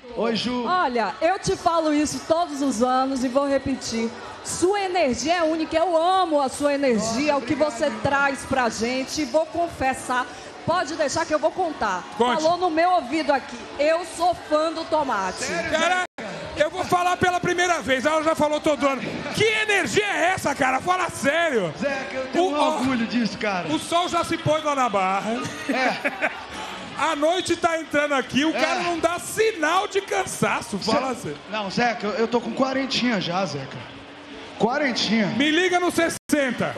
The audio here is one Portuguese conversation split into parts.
Oi, Ju. Olha, eu te falo isso todos os anos e vou repetir. Sua energia é única, eu amo a sua energia, o que você traz pra gente. E vou confessar, pode deixar que eu vou contar. Conte. Falou no meu ouvido aqui, eu sou fã do Tomate. Cara, eu vou falar pela primeira vez, ela já falou todo ano. Que energia é essa, cara? Fala sério. Zeca, eu tenho orgulho disso, cara. O sol já se pôs lá na Barra. A noite tá entrando aqui, o cara não dá sinal de cansaço. Fala sério. Não, Zeca, eu tô com 40 já, Zeca. 40. Me liga no 60.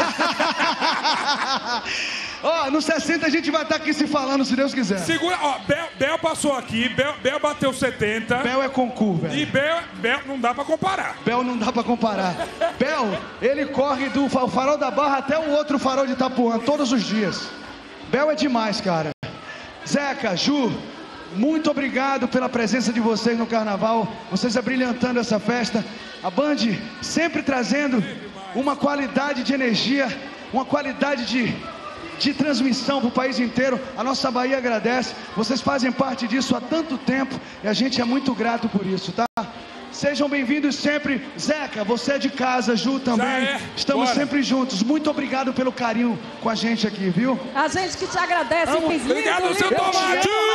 Ó, no 60 a gente vai estar aqui se falando, se Deus quiser. Segura, ó, Bel passou aqui, Bel bateu 70. Bel é concurso, velho. E Bel não dá pra comparar. Bel não dá pra comparar. Bel, ele corre do farol da Barra até o outro farol de Itapuã, todos os dias. Bel é demais, cara. Zeca, Ju, muito obrigado pela presença de vocês no Carnaval. Vocês abrilhantando essa festa. A Band sempre trazendo uma qualidade de energia, uma qualidade de transmissão para o país inteiro. A nossa Bahia agradece. Vocês fazem parte disso há tanto tempo e a gente é muito grato por isso, tá? Sejam bem-vindos sempre. Zeca, você é de casa, Ju também. Estamos sempre juntos. Muito obrigado pelo carinho com a gente aqui, viu? A gente que te agradece, Obrigado, seu Tomate!